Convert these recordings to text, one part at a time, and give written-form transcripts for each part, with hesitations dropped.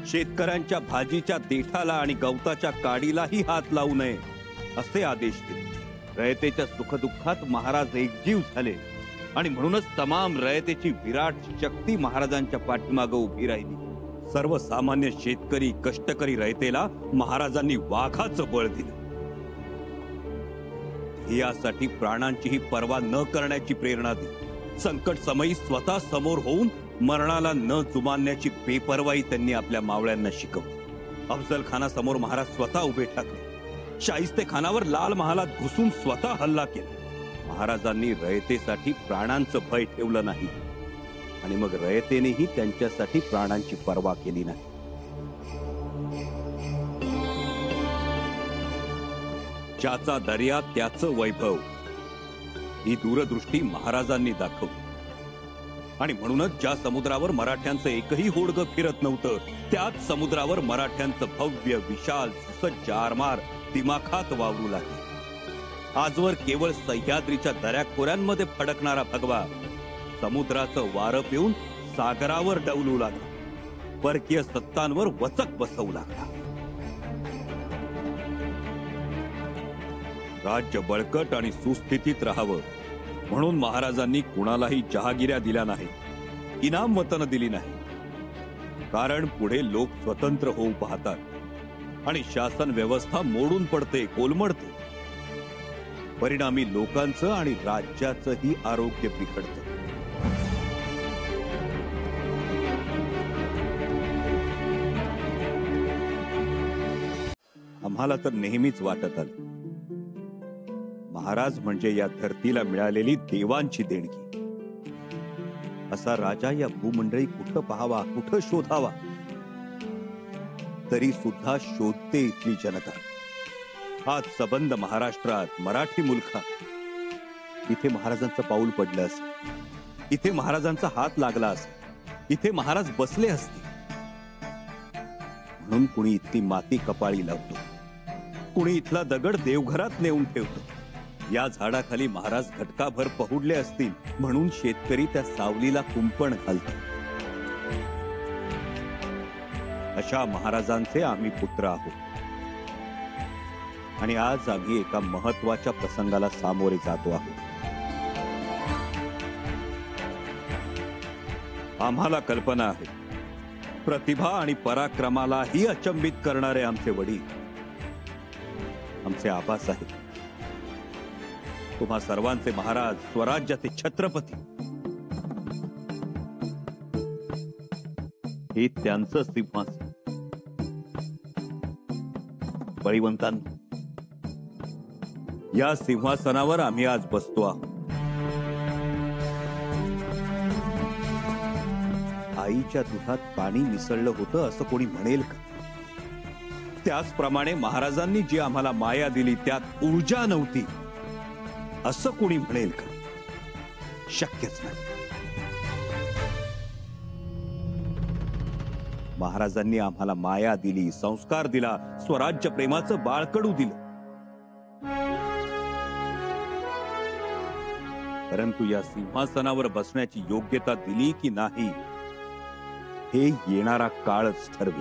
शेतकऱ्यांच्या भाजीच्या देठाला आणि गवताच्या काडीलाही हात लावू नये असे आदेश दिले. रयतेच्या सुखदुःखात महाराज एकजीव झाले आणि म्हणूनच तमाम रयतेची विराट शक्ती महाराजांच्या पाठीमागे उभी राहिली. सर्वसामान्य शेतकरी कष्टकरी रयतेला महाराजांनी वाघाचं बळ दिलं. ध्येयासाठी प्राणांचीही पर्वा न करण्याची प्रेरणा दिली. संकट समयी स्वतः समोर होऊन मरणाला न जुमानण्याची बेपर्वाई त्यांनी आपल्या मावळ्यांना शिकवली. अफजल खानासमोर महाराज स्वतः उभे ठाकले. शाहिस्ते खानावर लाल महालात घुसून स्वतः हल्ला केला. महाराजांनी रयतेसाठी प्राणांचं भय ठेवलं नाही आणि मग रयतेनेही त्यांच्यासाठी प्राणांची पर्वा केली नाही. ज्याचा दर्या त्याचं वैभव ही दूरदृष्टी महाराजांनी दाखवली. आणि म्हणूनच ज्या समुद्रावर मराठ्यांचं एकही होडगं फिरत नव्हतं त्याच समुद्रावर मराठ्यांचं भव्य विशाल सुसज्ज आरमार दिमाखात वावरू लागले. आजवर केवळ सह्याद्रीच्या दऱ्याखोऱ्यांमध्ये फडकणारा भगवा समुद्राचं वारं पिऊन सागरावर डवलू लागला. परकीय सत्तांवर वचक बसवू लागला. राज्य बळकट आणि सुस्थितीत राहावं म्हणून महाराजांनी कुणालाही जहागिऱ्या दिल्या नाही, इनाम वतन दिली नाही. कारण पुढे लोक स्वतंत्र होऊ पाहतात आणि शासन व्यवस्था मोडून पडते, कोलमडते. परिणामी लोकांचं आणि राज्याचंही आरोग्य बिघडतं. आम्हाला तर नेहमीच वाटत आलं महाराज म्हणजे या धरतीला मिळालेली देवांची देणगी. असा राजा या भूमंडळी कुठं पाहावा, कुठं शोधावा, तरी सुद्धा शोधते इथली जनता. आज सबंध महाराष्ट्रात, मराठी मुलखात इथे महाराजांचं पाऊल पडलं असेल, इथे महाराजांचा हात लागला असेल, इथे महाराज बसले असते. म्हणून कुणी इथली माती कपाळी लावतो, कुणी इथला दगड देवघरात नेऊन ठेवतो. या झाडाखाली महाराज घटकाभर पहुडले असतील म्हणून शेतकरी त्या सावलीला कुंपण घालतो. अशा महाराजांचे आम्ही पुत्र आहोत आणि आज आम्ही एका महत्वाच्या प्रसंगाला सामोरे जातो आहोत. आम्हाला कल्पना आहे प्रतिभा आणि पराक्रमालाही अचंबित करणारे आमचे वडील, आमचे आबासाहेब, तुम्हा सर्वांचे महाराज, स्वराज्याचे छत्रपती, हे त्यांचं सिंहासन. बळीवंतांनो, या सिंहासनावर आम्ही आज बसतो आहोत. आईच्या दुधात पाणी मिसळलं होतं असं कोणी म्हणेल का? त्याचप्रमाणे महाराजांनी जी आम्हाला माया दिली त्यात ऊर्जा नव्हती असं कोणी म्हणेल का? शक्यच नाही. महाराजांनी आम्हाला माया दिली, संस्कार दिला, स्वराज्य प्रेमाचं बाळकडू दिलं. परंतु या सिंहासनावर बसण्याची योग्यता दिली की नाही हे येणारा काळच ठरवेल.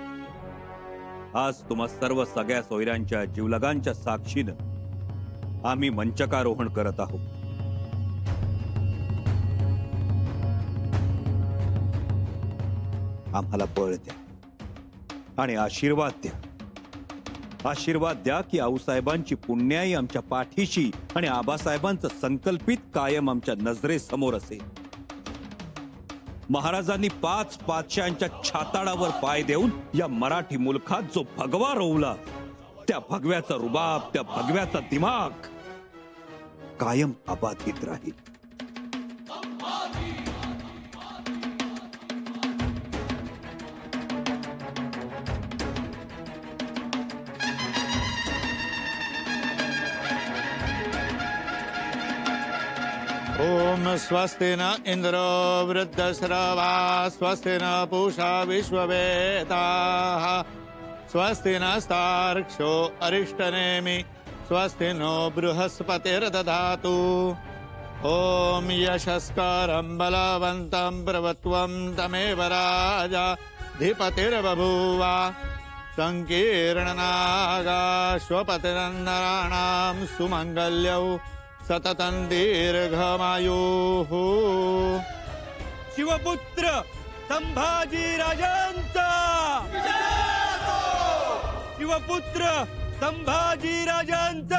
आज तुम्हा सर्व सगळ्या सोयऱ्यांच्या जीवलगांच्या साक्षीनं आम्ही मंचकारोहण करत आहोत. आम्हाला बळ द्या आणि आशीर्वाद द्या. आशीर्वाद द्या की आऊसाहेबांची पुण्याई आमच्या पाठीशी आणि आबासाहेबांचं संकल्पित कायम आमच्या नजरेसमोर असेल. महाराजांनी 5 पातशांच्या छाताडावर पाय देऊन या मराठी मुलखात जो भगवा रोवला, त्या भगव्याचा रुबाब, त्या भगव्याचा दिमाग कायम अबाधित राहील. ओम स्वस्ति न इंद्रो वृद्धश्रवा स्वस्ति न पूषा विश्ववेदाः स्वस्ति नस्तार्क्ष्यो अरिष्टनेमि स्वस्ति नो बृहस्पतिर्दधातु. ओम यशस्करं बलवन्तं प्रभुत्वं तमेव राजा धीपतिर्बभूव संकीर्णनागाश्वपतिरन्नराणां सुमङ्गल्यौ सततं दीर्घमायुः। शिवपुत्र संभाजी राजांचा, शिवपुत्र संभाजी राजांचा।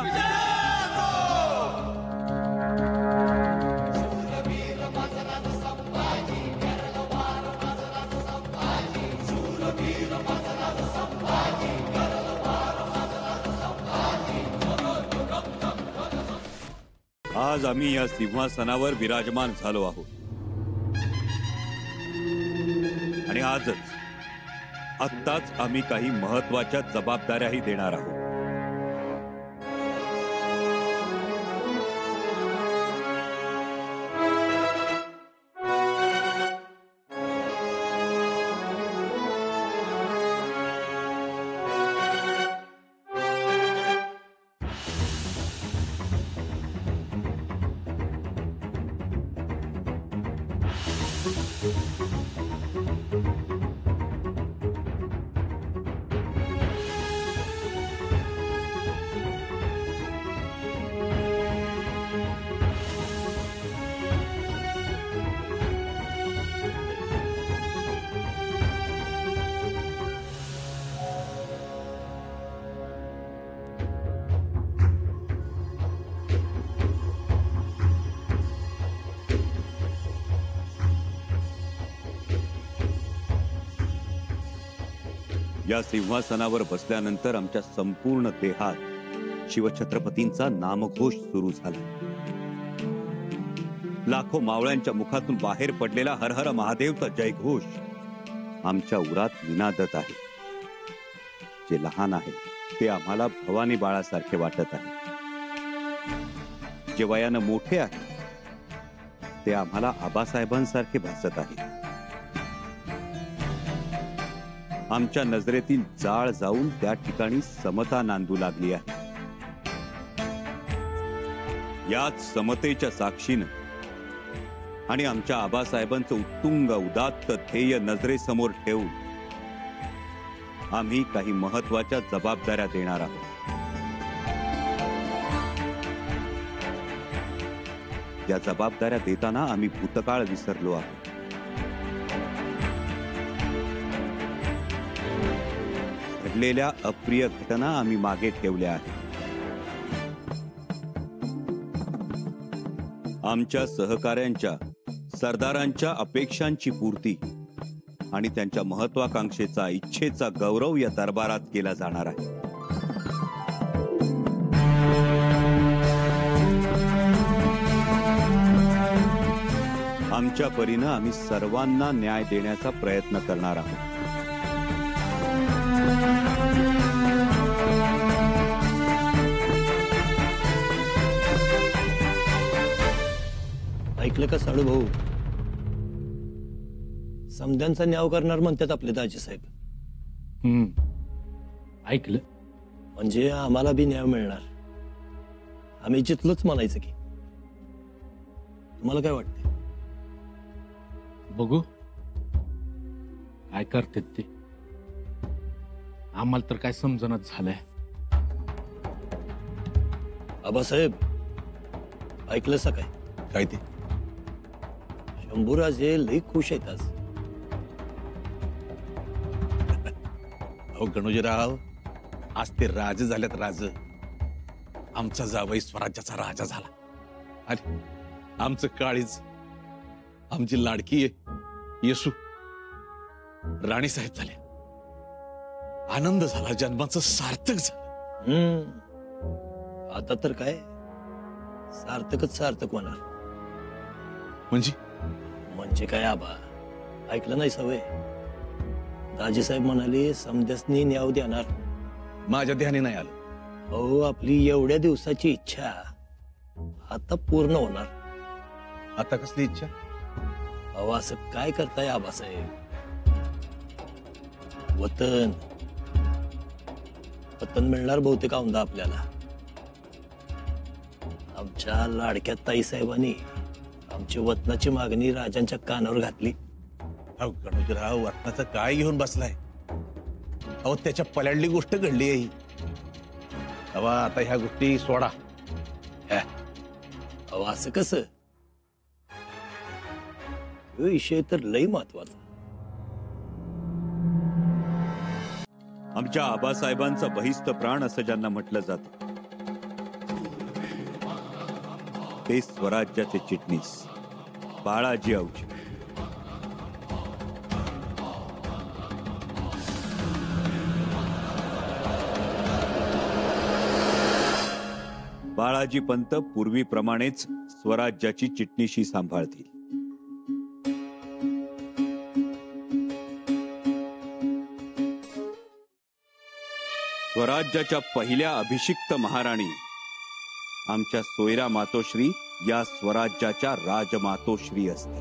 आज आम्ही या सिंहासनावर विराजमान झालो आहोत आणि आत्ताच आम्ही काही महत्त्वाच्या जबाबदाऱ्याही देणार आहोत। या सिंहासनावर बसल्यानंतर आमच्या संपूर्ण देहात शिवछत्रपतींचा नामघोष सुरू झाला। लाखो मावळ्यांच्या मुखातून बाहेर पडलेला हर हर महादेवचा जयघोष आमच्या उरात निनादत आहे। जे लहान आहे ते आम्हाला भवानी बाळासारखे वाटत आहे, जे वयाने मोठे आहे ते आम्हाला आबासाहेबांसारखे भासत आहे। आमच्या नजरेतील जाळ जाऊन त्या ठिकाणी समता नांदू लागली आहे। याच समतेच्या साक्षीनं आणि आमच्या आबासाहेबांचं उत्तुंग उदात्त ध्येय नजरेसमोर ठेवून आम्ही काही महत्त्वाच्या जबाबदाऱ्या देणार आहोत। या जबाबदाऱ्या देताना आम्ही भूतकाळ विसरलो आहोत। घडलेल्या अप्रिय घटना आम्ही मागे ठेवल्या आहेत। आमच्या सहकाऱ्यांच्या सरदारांच्या अपेक्षांची पूर्ती आणि त्यांच्या महत्वाकांक्षेचा इच्छेचा गौरव या दरबारात केला जाणार आहे। आमच्या परीनं आम्ही सर्वांना न्याय देण्याचा प्रयत्न करणार आहोत। ऐकलं का साडू भाऊ? समद्यांचा न्याय करणार म्हणतात आपले दाजी साहेब। ऐकलं म्हणजे आम्हाला बी न्याय मिळणार, आम्ही जितलोच म्हणायचं की। तुम्हाला काय वाटतंय? बघू काय करतात ते, आम्हाला तर काय समजणच झालंय। आबासाहेब ऐकलं सा काय? काय ते? शंभूराजे लई खुश आहेत आज। अहो गणोजीराव, आज ते राजे झाल्यात राज। आमचा जावई स्वराज्याचा राजा झाला आणि आमचं काळीज, आमची लाडकी येसू राणी साहेब झाल्या। आनंद झाला, जन्माचं सार्थक झालं। आता तर काय सार्थकच सार्थक होणार। म्हणजे काय आबा, ऐकलं नाही सवय? दाजी साहेब म्हणाले समद्यासनी न्याय देणार। माझ्या ध्यानी नाही आलं। हो, आपली एवढ्या दिवसाची इच्छा आता पूर्ण होणार। आता कसली इच्छा? अहो असं काय करताय आबासाहेब? वतन मिळणार बहुतेक औंधा आपल्याला। आमच्या लाडक्या ताई साहेबांनी आमची वतनाची मागणी राजांच्या कानावर घातली अहो गणोजीराव वतनाचं काय घेऊन बसलाय? अहो त्याच्या पल्याडली गोष्ट घडली आहे ही. अहो आता ह्या गोष्टी सोडा. अहो असं कसं? ह्यो विषय तर लई महत्वाचा. आमच्या आबासाहेबांचा बहिस्त प्राण असं ज्यांना म्हटलं जातं ते स्वराज्याचे चिटणीस बाळाजी औचे. बाळाजी पंत पूर्वीप्रमाणेच स्वराज्याची चिटणीशी सांभाळतील. स्वराज्याच्या पहिल्या अभिषिक्त महाराणी आमच्या सोयरा मातोश्री या स्वराज्याच्या राजमातोश्री असतील.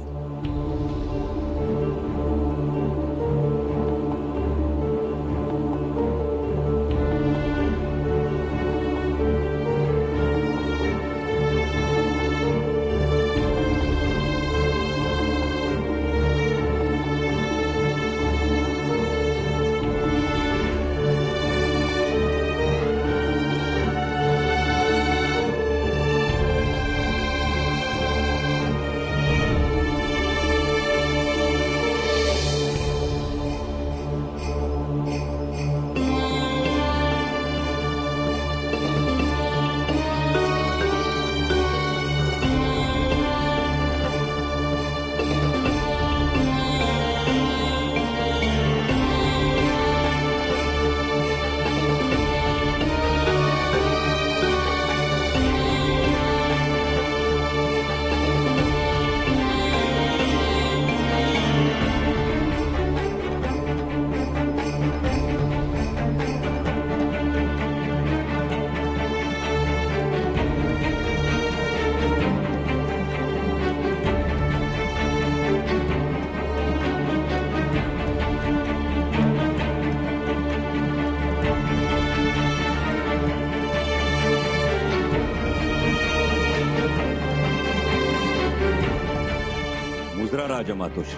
मुजरा राजमातोश्री.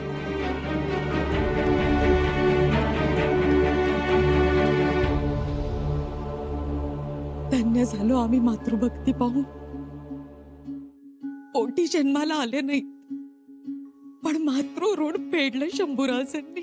धन्य झालो आम्ही मातृभक्ती पाहून. पोटी जन्माला आले नाही पण मातृ ऋण फेडलं शंभूराजांनी.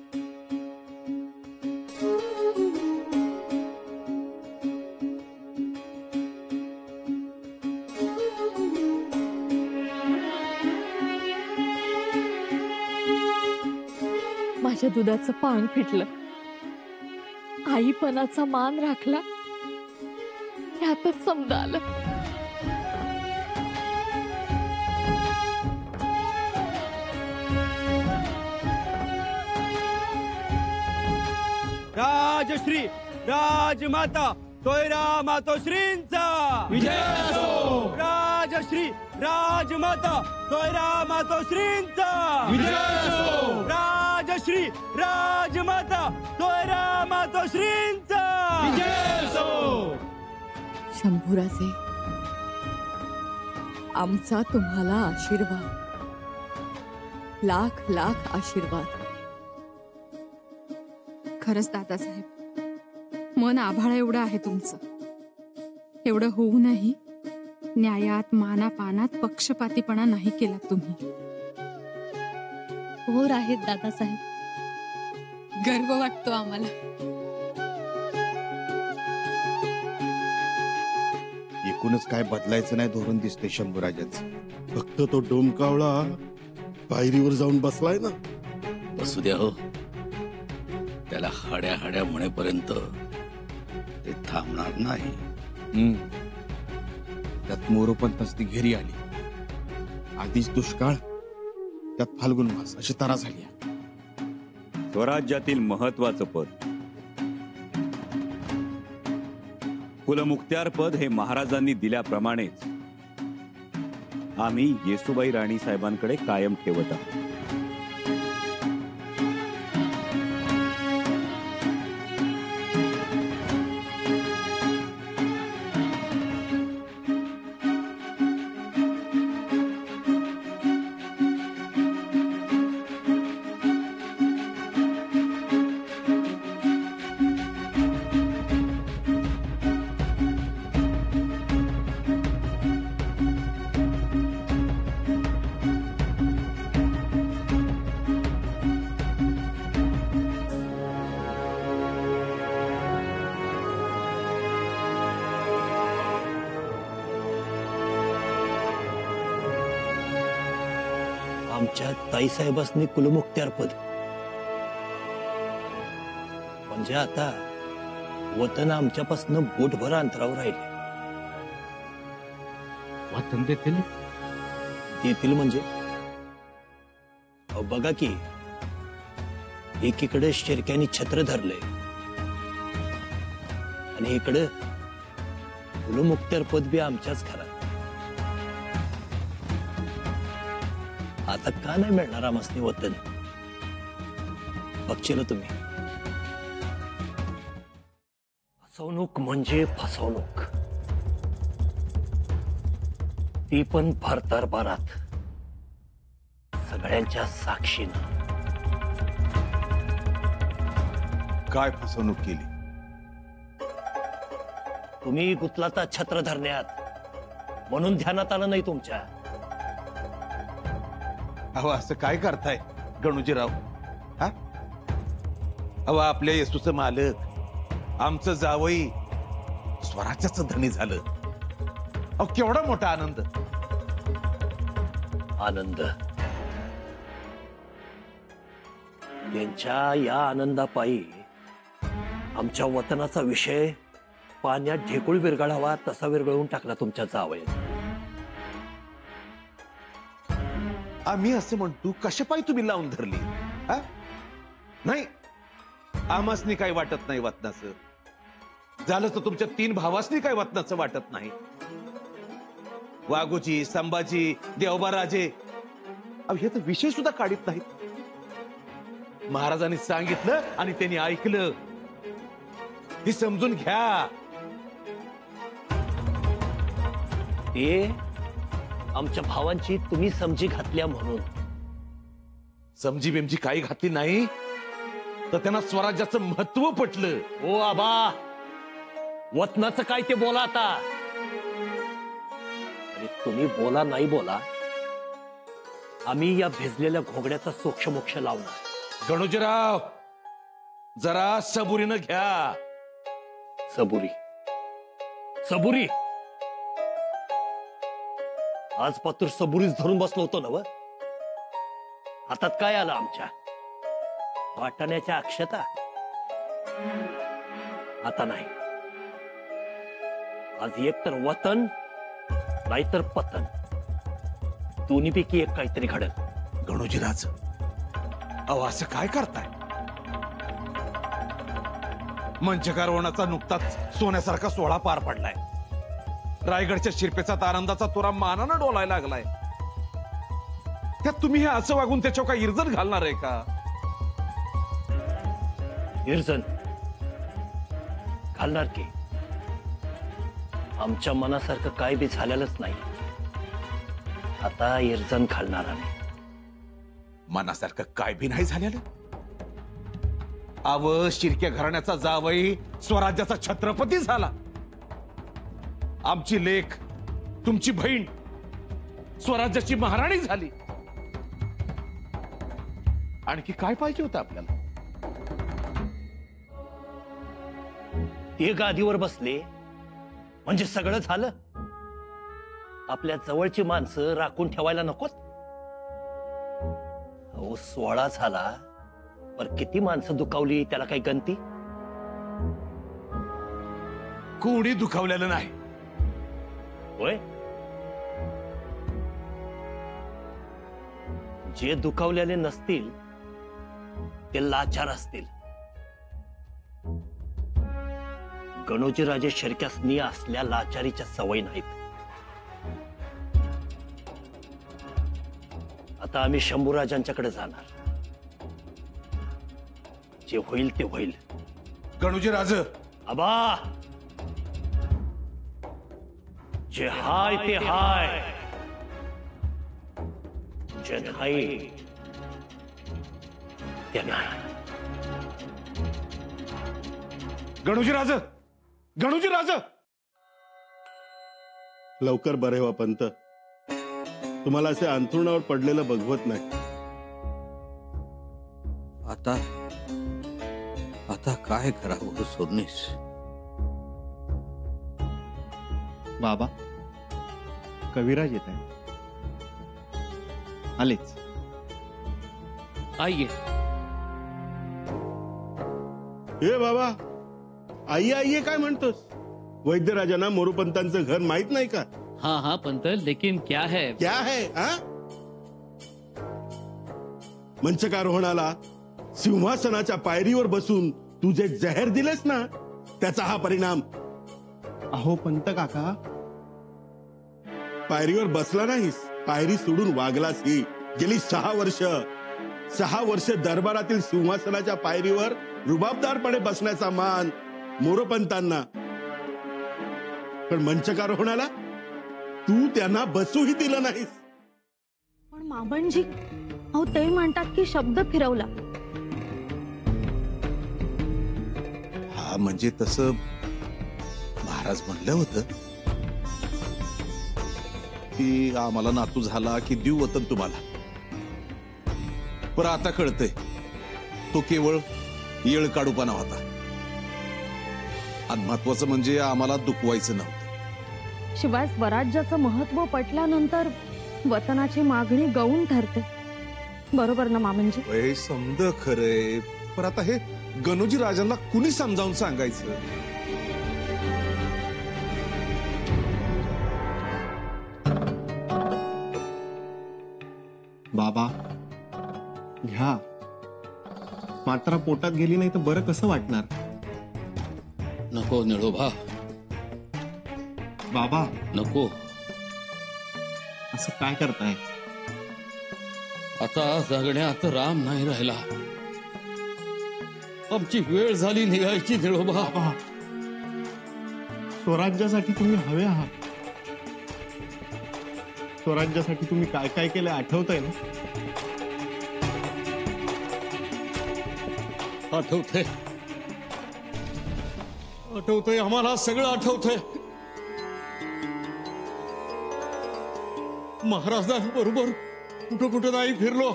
माझ्या दुधाचं पान फिटलं, आईपणाचा मान राखला, यातच समजा आलं. राजश्री राजमाता सोयरा मातोश्रींचा विजय असो. राजश्री राजमाता सोयरा मातोश्रींचा विजय असो. राजश्री राजमाता सोयरा मातोश्रींचा विजय असो. शंभूराजे, आमचा तुम्हाला आशीर्वाद, लाख लाख आशीर्वाद. खरंच दादासाहेब, मन आभाळ एवढं आहे तुमचं. एवढं होऊनही न्यायात मानापानात पक्षपातीपणा नाही केला तुम्ही. थोर आहेत दादासाहेब, गर्व वाटतो आम्हाला. एकूणच काय बदलायचं नाही धोरण दिसते शंभूराजाचं. फक्त तो डोमकावळा पायरीवर जाऊन बसलाय ना. बसू द्या हो, त्याला हाड्या हाड्या म्हणेपर्यंत ते थांबणार नाही. त्यात मोरोपंताच ती घरी आली. आधीच दुष्काळ, त्यात फाल्गुन मास, अशी तरा झाली. स्वराज्यातील महत्वाचं पद, कुलमुख्त्यार पद हे महाराजांनी दिल्याप्रमाणेच आम्ही येसुबाई राणी साहेबांकडे कायम ठेवत आहोत. आमच्या ताईसाहेबांनी कुलमुक्त्यार पद म्हणजे आता वतन आमच्यापासून बोटभर अंतरावर राहिले. वतन देतील येतील म्हणजे अहो बघा की एकीकडे शिरक्यानी छत्र धरले आणि इकडे कुलमुक्त्यार पद बी आमच्याच घरात. आता का नाही मिळणार आमसनी वतन बघशील तुम्ही. फसवणूक म्हणजे फसवणूक, ती पण भरदरबारात सगळ्यांच्या साक्षीनं. काय फसवणूक केली? तुम्ही गुतलाता छत्र धरण्यात म्हणून ध्यानात आलं नाही तुमच्या. अहो असं काय करताय गणूजीराव? हा अहो आपल्या येसूचं मालक आमचं जावई स्वराज्याचं धनी झालं. अहो केवढा मोठा आनंद. आनंद त्यांच्या या आनंदापायी आमच्या वतनाचा विषय पाण्यात ढेकूळ विरघळावा तसा विरघळून टाकला तुमच्या जावई. आम्ही असं म्हणतो कशापायी तुम्ही लावून धरली? हा नाही आमासनी काही वाटत नाही वतनाचं. झालं तर तुमच्या 3 भावासनी काही वतनाचं वाटत नाही. वाघोजी, संभाजी, देवबाराजे हे तर विषय सुद्धा काढीत नाहीत. महाराजांनी सांगितलं आणि त्यांनी ऐकलं हे समजून घ्या. ते आमच्या भावांची तुम्ही समजी घातल्या म्हणून. समजी बेमजी काही घातली नाही तर त्यांना स्वराज्याचं महत्व पटलं. ओ आबा वतनाचं काय ते बोला आता. आणि तुम्ही बोला नाही बोला आम्ही या भिजलेल्या घोगड्याचा सोक्षमोक्ष लावणार. गणोजीराव जरा सबुरीनं घ्या. सबुरी सबुरी आज पातूर सबुरीच धरून बसलो होतो ना. हातात काय आलं आमच्या? वाटाण्याच्या अक्षता. आता नाही. आज एक तर वतन नाहीतर पतन, दोन्हीपैकी एक काहीतरी घडल. गणोजीराज अहो असं काय करताय? मंचकारवणाचा नुकताच सोन्यासारखा सोहळा पार पडलाय. रायगडच्या शिरपेचा तारंदाचा तोरा मानानं डोलायला लागलाय. त्यात तुम्ही हे असं वागून त्याच्यावर काय इर्जन घालणार आहे का? इर्जन घालणार की. आमच्या मनासारखं काय बी झालेलंच नाही. आता इर्जन घालणार आम्ही. मनासारखं काय बी नाही झालेलं. अव शिरक्या घराण्याचा जावई स्वराज्याचा छत्रपती झाला. आमची लेक तुमची बहीण स्वराज्याची महाराणी झाली. आणखी काय पाहिजे होतं आपल्याला? ते गादीवर बसले म्हणजे सगळं झालं. आपल्या जवळची माणसं राखून ठेवायला नकोत. अहो सोहळा झाला पर किती माणसं दुखावली त्याला काही गंती? कोणी दुखावलेलं नाही. होय जे दुखावलेले नसतील ते लाचार असतील. गणोजी राजे शिरक्यासनी असल्या लाचारीच्या सवय नाहीत. आता आम्ही शंभूराजांच्याकडे जाणार. जे होईल ते होईल. गणोजी राज आबा जे हाय ते हाय. जे नाही ते नाही. गणोजी राज गणोजी राज लवकर बरे व्हा पंत. तुम्हाला असे अंथरुणावर पडलेलं बघवत नाही. आता आता काय करावं सोडणीस? बाबा कविराज येत आहे. आलेच. आइए। ए बाबा, आई आई काय म्हणतोस? वैद्यराजांना मोरोपंतांचं घर माहित नाही का? हाँ हाँ पंत, लेकिन क्या है? क्या है हा? मंचकारोहणाला सिंहासनाच्या पायरीवर बसून तू जे जहर दिलेस ना, त्याचा हा परिणाम. अहो पंत काका, पायरीवर बसला नाहीस, पायरी सोडून वागलास. ही गेली 6 वर्ष दरबारातील सिंहासनाच्या पायरीवर रुबाबदारपणे बसण्याचा मान मोरोपंतांना. पण मंचकारोहणाला तू त्यांना बसूही दिलं नाहीस. पण मामनजी, अहो ते म्हणतात की शब्द फिरवला. हा म्हणजे तसं महाराज म्हणलं होतं की आम्हाला नातू झाला की देऊ वतन तुम्हाला. पण आता कळतंय तो केवळ येळ काढूपणा होता. आणि महत्वाचं म्हणजे आम्हाला दुखवायचं नव्हतं. शिवाय स्वराज्याचं महत्व पटल्यानंतर वतनाची मागणी गौण ठरते. बरोबर ना मामनजी? वय समज खरंय, पण आता हे गणोजी राजांना कुणी समजावून सांगायचं? बाबा घ्या, मात्रा पोटात गेली नाही तर बरं कसं वाटणार? नको निळोबा, बाबा नको. असं काय करताय? आता जगण्यात राम नाही राहिला. आमची वेळ झाली निघायची निळोबा. बाबा, स्वराज्यासाठी तुम्ही हवे आहात. स्वराज्यासाठी तुम्ही काय काय केलं आठवतंय ना? आठवतंय, आठवतंय, आम्हाला सगळं आठवतंय. महाराजांबरोबर कुठं कुठं नाही फिरलो.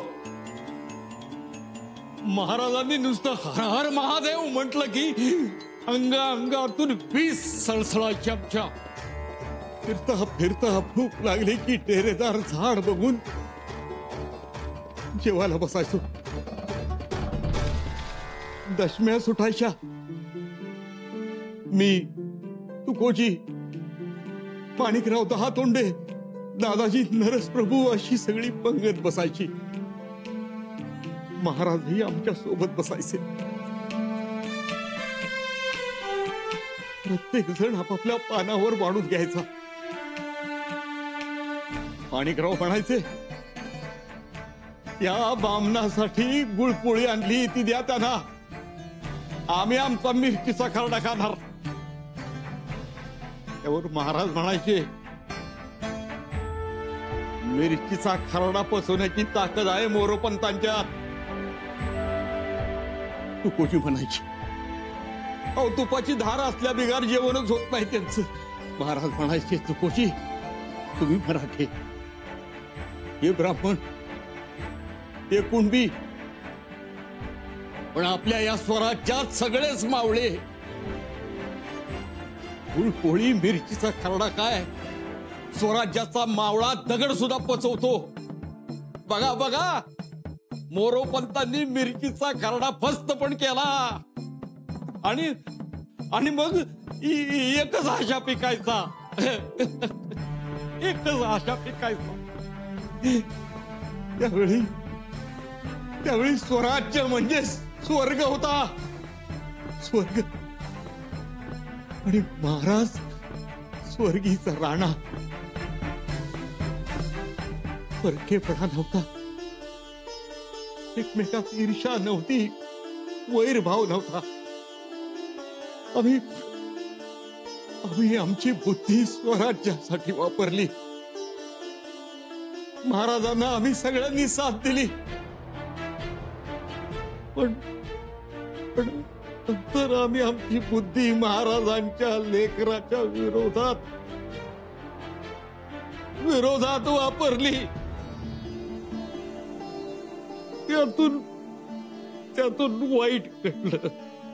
महाराजांनी नुसतं हर हर महादेव म्हटलं की अंगातून 20 सळसळायच्या. आमच्या फिरता फिरता भूक लागली की डेरेदार झाड बघून जेवायला बसायचो. दशम्या सुटायच्या. मी, तुकोजी, माणिकराव दहातोंडे, दादाजी नरसप्रभू अशी सगळी पंगत बसायची. महाराजही आमच्या सोबत बसायचे. प्रत्येक जण आपापल्या पानावर वाढून घ्यायचा. माणिकराव म्हणायचे, या बामणासाठी गुळपोळी आणली ती द्या त्यांना, आम्ही आमचा मिरचीचा खरडा खाणार. त्यावर महाराज म्हणायचे, मिरचीचा खरडा पचवण्याची ताकद आहे मोरोपंतांच्यात. तुकोजी म्हणायची, अहो तुपाची धार असल्या बिगार जेवणच होत नाही त्यांचं. महाराज म्हणायचे, तुकोजी तुम्ही मराठे, हे ब्राह्मण, हे कुणबी, पण आपल्या या स्वराज्यात सगळेच मावळे. गुळपोळी मिरचीचा खरडा काय, स्वराज्याचा मावळा दगड सुद्धा पचवतो. बघा बघा, मोरोपंतांनी मिरचीचा खरडा फस्त पण केला. आणि मग एकच आशा पिकायचा. एकच आशा पिकायचा. त्यावेळी स्वराज्य म्हणजे स्वर्ग होता. स्वर्ग. आणि महाराज स्वर्गीचा राणा. परकेपणा नव्हता, एकमेकात ईर्षा नव्हती, वैरभाव नव्हता. आम्ही आमची बुद्धी स्वराज्यासाठी वापरली. महाराजांना आम्ही सगळ्यांनी साथ दिली. पण नंतर आम्ही आमची बुद्धी महाराजांच्या लेकराच्या विरोधात वापरली. त्यातून वाईट घडलं.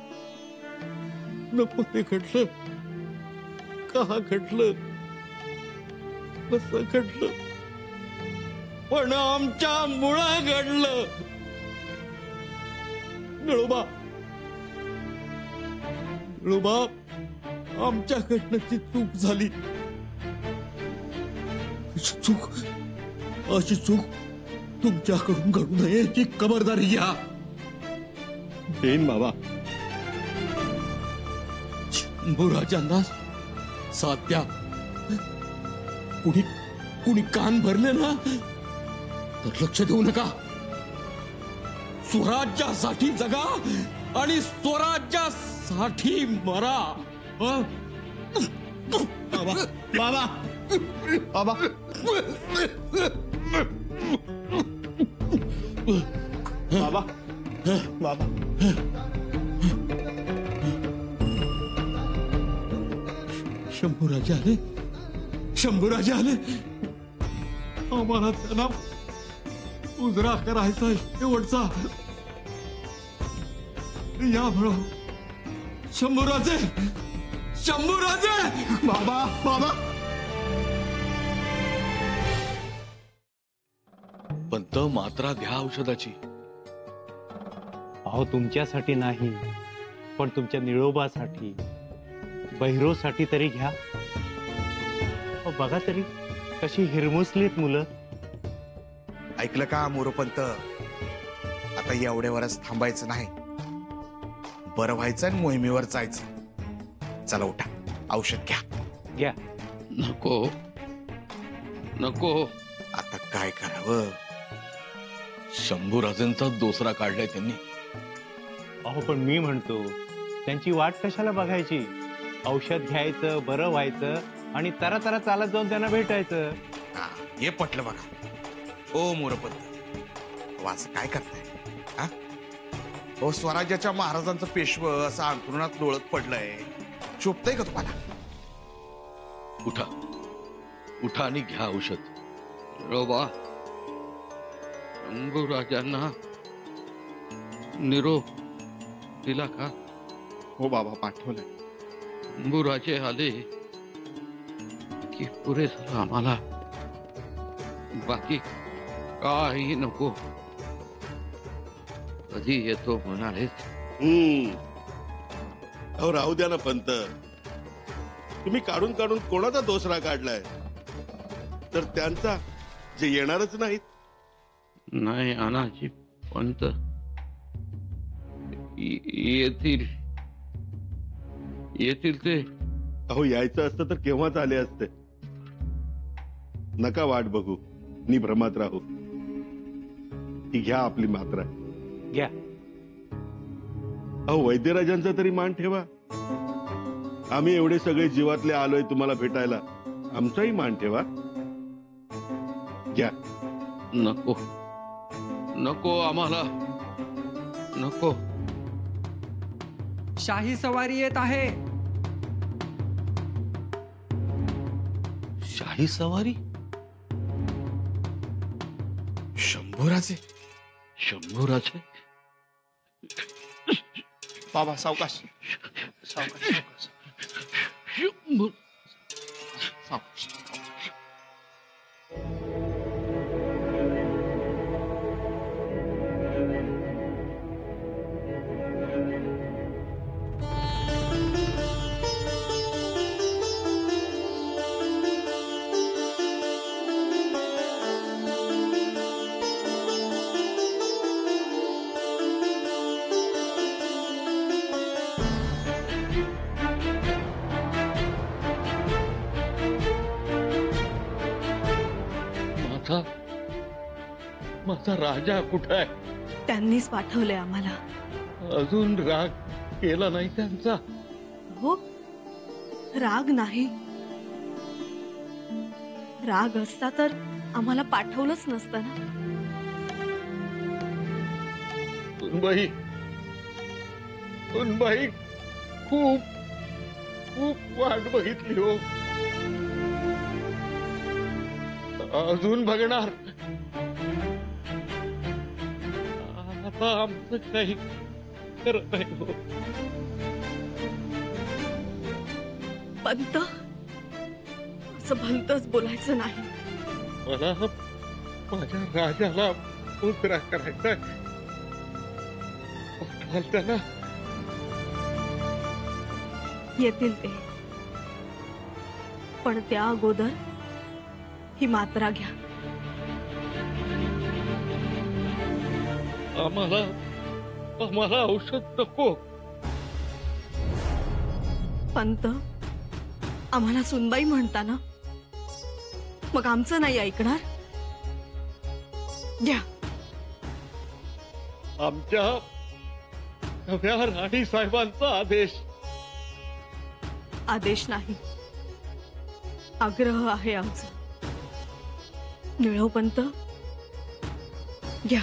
नको ते घडलं. का घडलं, कसं घडलं, पण आमच्या मुळा घडलं. निळोबा, निळोबा, आमच्याकडनं ती चूक झाली. अशी चूक तुमच्याकडून घडू नये याची खबरदारी घ्या. देईन बाबा. शंभूराजांना साथ द्या. कुणी कान भरले ना तर लक्ष देऊ नका. स्वराज्यासाठी जगा आणि स्वराज्यासाठी मरा. बाबा बाबा बाबा बाबा बाबा शंभूराजे आले, शंभूराजे आले. आम्हाला त्यांना उजरा करायचा शेवटचा. या म्हणून शंभूराजे, शंभूराजे. बाबा बाबा. पण मात्रा घ्या औषधाची. अहो तुमच्यासाठी नाही, पण तुमच्या निळोबासाठी, बहिरोसाठी तरी घ्या. अहो बघा तरी कशी हिरमुसलीत मुलं. ऐकलं का मोरोपंत? आता एवढ्यावरच थांबायचं नाही, बरं व्हायचं आणि मोहिमेवर जायचं. चला उठा, औषध घ्या. घ्या. नको नको. आता काय करावं? शंभूराजेंचा दोसरा काढलाय त्यांनी. अहो पण मी म्हणतो त्यांची वाट कशाला बघायची? औषध घ्यायचं, बरं व्हायचं आणि तरा तरा चालत जाऊन त्यांना भेटायचं. हे पटलं बघा. ओ मोरोपंत, वाच काय करताय? हा? ओ स्वराज्याच्या महाराजांचं पेशवं असं अंथरुणात लोळत पडलंय. शोभतंय का तुम्हाला? उठा, उठा आणि घ्या औषध. रोबा, शंभूराजांना निरोप दिला का? हो बाबा, पाठवलंय. शंभूराजे आले की पुरे झालं आम्हाला. बाकी काही नको. कधी येतो म्हणाले. अहो राहू द्या ना पंत. तुम्ही काढून काढून कोणाचा दोसरा काढलाय? तर त्यांचा, जे येणारच नाहीत. नाही अनाजी पंत, येतील येतील ते. अहो यायचं असतं तर केव्हाच आले असते. नका वाट बघू, निभ्रमात राहू. ती घ्या आपली मात्रा. घ्या. अहो वैद्यराजांचा तरी मान ठेवा. आम्ही एवढे सगळे जीवातले आलोय तुम्हाला भेटायला, आमचाही मान ठेवा. घ्या. नको नको, आम्हाला नको. शाही सवारी येत आहे. शाही सवारी? शंभूराजे? शंभूराजे? बाबा सावकाश सावकाश सावकाश. शंभू सावकाश. माझा राजा कुठं आहे? त्यांनीच पाठवले आम्हाला. अजून राग केला नाही त्यांचा? हो, राग नाही. राग असता तर आम्हाला पाठवलंच नसतं ना. सुनबाई, सुनबाई, खूप खूप वाट बघितली हो. अजून बघणार. आता आमचं काही करत नाही हो. पंत, असं भलतच बोलायचं नाही. मला माझ्या राजाला उतरा करायचा. म्हणाल त्यांना येतील ते, पण त्या अगोदर ही मात्रा घ्या. आम्हाला औषध नको. पंत, आम्हाला सुनबाई म्हणता ना, मग आमचं नाही ऐकणार. घ्या. आमच्या नव्या राणी साहेबांचा आदेश. आदेश नाही, आग्रह आहे आमचा. निळोपंत, घ्या.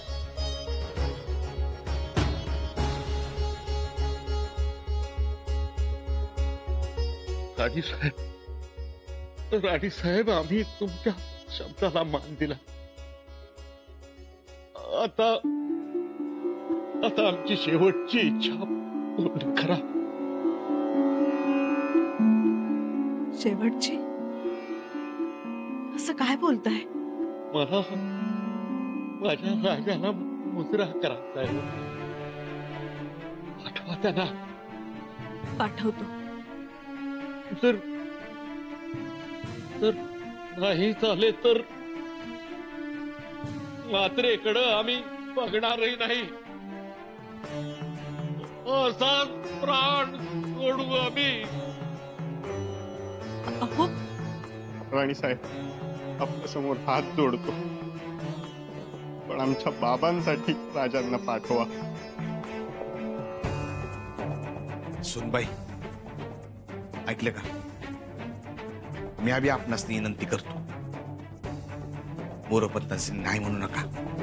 राणी साहेब, आम्ही तुमच्या शब्दाला मान दिला. आता आमची शेवटची इच्छा पूर्ण करा. शेवटची? असं काय बोलताय? मला माझ्या राजाला मुजरा करायचा आहे. पाठवा त्यांना. पाठवतो. जर नाही झाले तर मात्रेकडं आम्ही बघणारही नाही. असा प्राण सोडू आम्ही. अहो राणी साहेब, आपल्या समोर हात जोडतो, पण आमच्या बाबांसाठी राजांना पाठवा. सुनबाई, ऐकलं का? मी आम्ही आपणास विनंती करतो, मोरोपंतांचे नाही म्हणू नका.